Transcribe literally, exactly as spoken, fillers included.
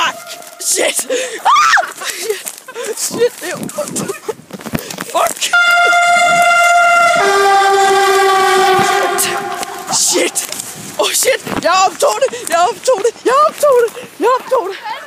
Fuck! Shit! Ah! Shit, det er ondt. Fuck! Shit! Oh shit! Jeg optog det! Jeg optog det! Jeg optog det! Jeg optog det!